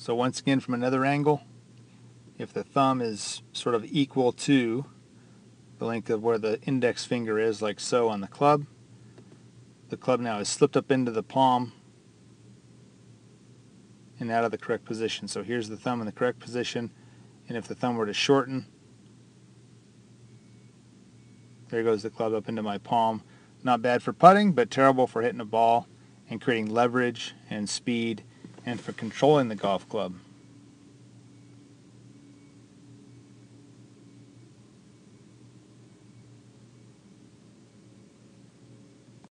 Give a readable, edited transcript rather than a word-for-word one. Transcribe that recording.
So once again, from another angle, if the thumb is sort of equal to the length of where the index finger is, like so on the club now is slipped up into the palm and out of the correct position. So here's the thumb in the correct position, and if the thumb were to shorten, there goes the club up into my palm. Not bad for putting, but terrible for hitting a ball and creating leverage and speed and for controlling the golf club.